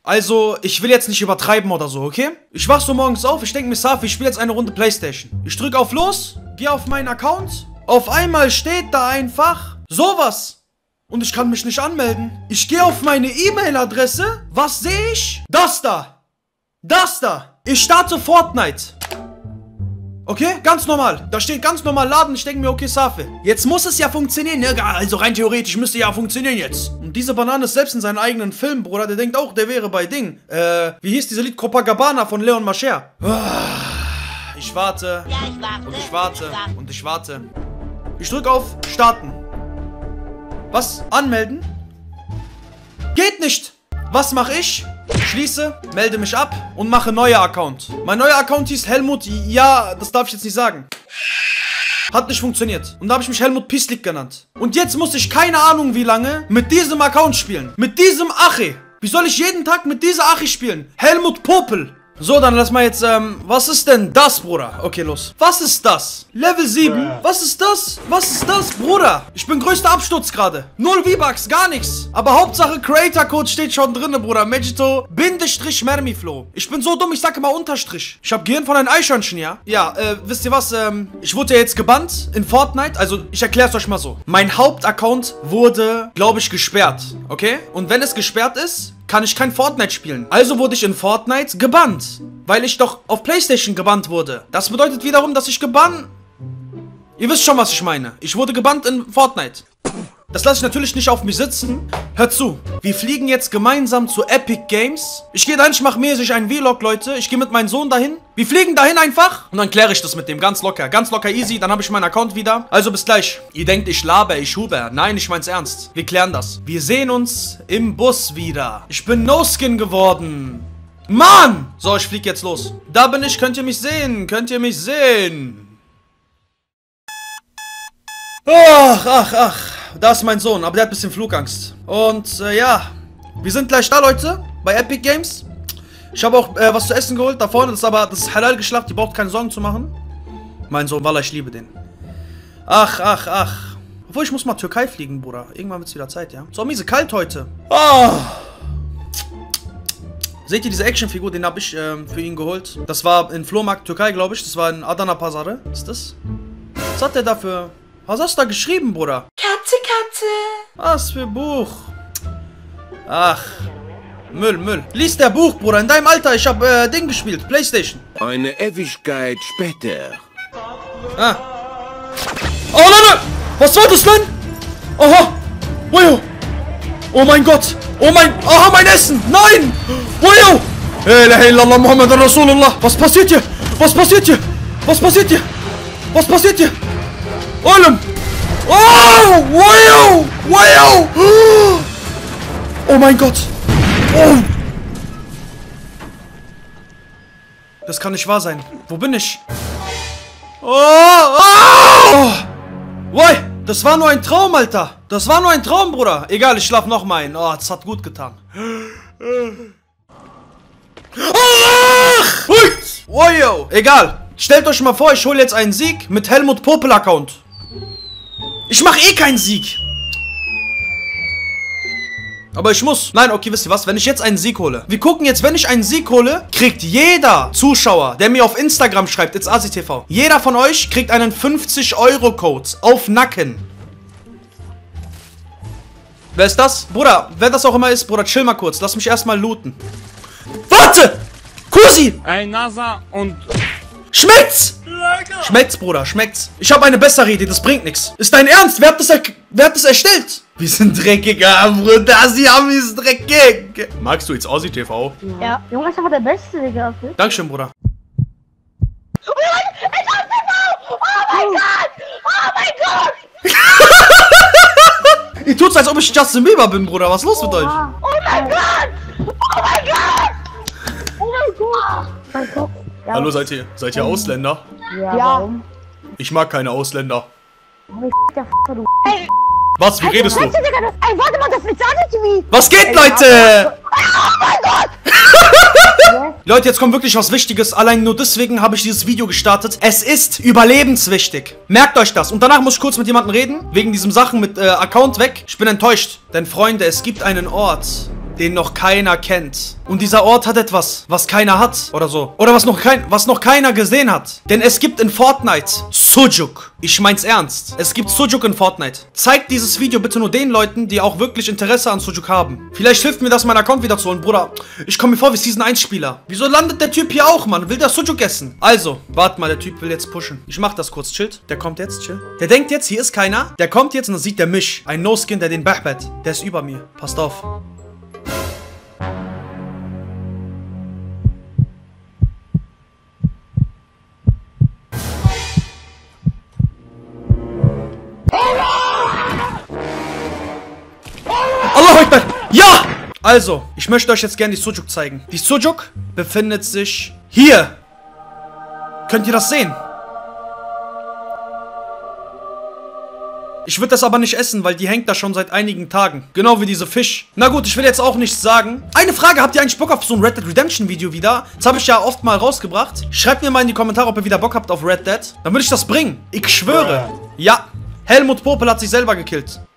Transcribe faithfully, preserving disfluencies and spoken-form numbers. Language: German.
Also, ich will jetzt nicht übertreiben oder so, okay? Ich wach so morgens auf, ich denke mir, Safi, ich spiele jetzt eine Runde Playstation. Ich drücke auf Los, gehe auf meinen Account. Auf einmal steht da einfach sowas. Und ich kann mich nicht anmelden. Ich gehe auf meine E-Mail-Adresse. Was sehe ich? Das da. Das da. Ich starte Fortnite. Okay, ganz normal. Da steht ganz normal Laden. Ich denke mir, okay, Safi. Jetzt muss es ja funktionieren, ne? Also rein theoretisch müsste ja funktionieren jetzt. Und diese Banane ist selbst in seinem eigenen Film, Bruder. Der denkt auch, der wäre bei Ding. Äh, wie hieß dieser Lied? Copacabana von Leon Mascher. Ich warte. Ja, ich warte. Und ich warte. Und ich warte. Ich drücke auf Starten. Was? Anmelden? Geht nicht. Was mache ich? Schließe, melde mich ab und mache neuer Account. Mein neuer Account hieß Helmut, ja, das darf ich jetzt nicht sagen. Hat nicht funktioniert. Und da habe ich mich Helmut Pislik genannt. Und jetzt muss ich keine Ahnung wie lange mit diesem Account spielen. Mit diesem Achi. Wie soll ich jeden Tag mit dieser Achi spielen? Helmut Popel. So, dann lass mal jetzt, ähm, was ist denn das, Bruder? Okay, los. Was ist das? Level sieben? Was ist das? Was ist das, Bruder? Ich bin größter Absturz gerade. Null V-Bucks, gar nichts. Aber Hauptsache Creator-Code steht schon drin, Bruder. Magito, Bindestrich, Mermiflo. Ich bin so dumm, ich sag immer Unterstrich. Ich hab Gehirn von einem Eichhörnchen, ja? Ja, äh, wisst ihr was, ähm, ich wurde ja jetzt gebannt in Fortnite. Also, ich erklär's euch mal so. Mein Hauptaccount wurde, glaube ich, gesperrt. Okay? Und wenn es gesperrt ist, kann ich kein Fortnite spielen. Also wurde ich in Fortnite gebannt. Weil ich doch auf PlayStation gebannt wurde. Das bedeutet wiederum, dass ich gebannt... Ihr wisst schon, was ich meine. Ich wurde gebannt in Fortnite. Das lasse ich natürlich nicht auf mich sitzen. Hört zu. Wir fliegen jetzt gemeinsam zu Epic Games. Ich gehe dahin, ich mache mäßig einen Vlog, Leute. Ich gehe mit meinem Sohn dahin. Wir fliegen dahin einfach. Und dann kläre ich das mit dem. Ganz locker. Ganz locker easy. Dann habe ich meinen Account wieder. Also bis gleich. Ihr denkt, ich laber, ich huber. Nein, ich mein's ernst. Wir klären das. Wir sehen uns im Bus wieder. Ich bin No-Skin geworden. Mann! So, ich fliege jetzt los. Da bin ich. Könnt ihr mich sehen? Könnt ihr mich sehen? Ach, ach, ach. Da ist mein Sohn, aber der hat ein bisschen Flugangst. Und äh, ja, wir sind gleich da, Leute, bei Epic Games. Ich habe auch äh, was zu essen geholt. Da vorne, das ist aber, das ist halal geschlachtet. Ihr braucht keine Sorgen zu machen. Mein Sohn, Wallah, ich liebe den. Ach, ach, ach. Obwohl, ich muss mal Türkei fliegen, Bruder. Irgendwann wird es wieder Zeit, ja. So, miese kalt heute. Oh. Seht ihr diese Actionfigur? Den habe ich ähm, für ihn geholt. Das war in Flohmarkt Türkei, glaube ich. Das war in Adana Pazarı. Was ist das? Was hat der dafür? Was hast du da geschrieben, Bruder? Katze, Katze. Was für Buch? Ach. Müll, Müll. Lies der Buch, Bruder. In deinem Alter, ich hab äh, Ding gespielt. Playstation. Eine Ewigkeit später. Ah. Oh, Leute! Was war das denn? Aha. Wojo. Oh mein Gott. Oh mein... Aha, mein Essen. Nein. Wojo. La ilaha illallah Muhammad Rasulullah. Was passiert hier? Was passiert hier? Was passiert hier? Was passiert hier? Oğlum! Oh! Wow! Wow! Oh mein Gott! Oh! Das kann nicht wahr sein. Wo bin ich? Oh! Oh! Woi! Das war nur ein Traum, Alter! Das war nur ein Traum, Bruder! Egal, ich schlaf noch mal ein. Oh, das hat gut getan. Ach! Wow! Egal! Stellt euch mal vor, ich hole jetzt einen Sieg mit Helmut Popel Account. Ich mache eh keinen Sieg. Aber ich muss. Nein, okay, wisst ihr was? Wenn ich jetzt einen Sieg hole. Wir gucken jetzt, wenn ich einen Sieg hole, kriegt jeder Zuschauer, der mir auf Instagram schreibt, it's AsiTV. Jeder von euch kriegt einen fünfzig Euro Code auf Nacken. Wer ist das? Bruder, wer das auch immer ist, Bruder, chill mal kurz. Lass mich erstmal looten. Warte! Kusi! Ey, NASA und... Schmeckt's? Schmeckt's, Bruder, schmeckt's. Ich habe eine bessere Idee, das bringt nichts. Ist dein Ernst? Wer hat das, er wer hat das erstellt? Wir sind dreckiger, Bruder. Sie haben ist dreckig. Magst du jetzt AsiTV? Ja. Junge, ist aber der Beste, Digga. Dankeschön, Bruder. Oh mein Gott! Oh mein Gott! Ihr tut's, als ob ich Justin Bieber bin, Bruder. Was ist los mit euch? Oh mein Gott! Oh mein Gott! Oh mein Gott! Mein Gott. Ja. Hallo, seid ihr, seid ihr Ausländer? Ja, warum? Ich mag keine Ausländer. Der F***er, du. Ey, Was, wie redest du? Ey, warte mal, das mit T V. Was geht, Leute? Oh mein Gott! Leute, jetzt kommt wirklich was Wichtiges. Allein nur deswegen habe ich dieses Video gestartet. Es ist überlebenswichtig. Merkt euch das. Und danach muss ich kurz mit jemandem reden. Wegen diesen Sachen mit äh, Account weg. Ich bin enttäuscht. Denn, Freunde, es gibt einen Ort, den noch keiner kennt. Und dieser Ort hat etwas, was keiner hat. Oder so. Oder was noch, kein, was noch keiner gesehen hat. Denn es gibt in Fortnite Sujuk. Ich mein's ernst. Es gibt Sujuk in Fortnite. Zeigt dieses Video bitte nur den Leuten, die auch wirklich Interesse an Sujuk haben. Vielleicht hilft mir das, meinen Account wieder zu holen, Bruder. Ich komme mir vor wie Season eins Spieler. Wieso landet der Typ hier auch, Mann? Will der Sujuk essen? Also, warte mal, der Typ will jetzt pushen. Ich mach das kurz, chillt. Der kommt jetzt, chill. Der denkt jetzt, hier ist keiner. Der kommt jetzt und dann sieht der mich. Ein No-Skin, der den Bahbat. Der ist über mir. Passt auf. Allahu Akbar! Ja! Also, ich möchte euch jetzt gerne die Sujuk zeigen. Die Sujuk befindet sich hier. Könnt ihr das sehen? Ich würde das aber nicht essen, weil die hängt da schon seit einigen Tagen. Genau wie diese Fisch. Na gut, ich will jetzt auch nichts sagen. Eine Frage, habt ihr eigentlich Bock auf so ein Red Dead Redemption Video wieder? Das habe ich ja oft mal rausgebracht. Schreibt mir mal in die Kommentare, ob ihr wieder Bock habt auf Red Dead. Dann würde ich das bringen. Ich schwöre. Ja, Helmut Popel hat sich selber gekillt.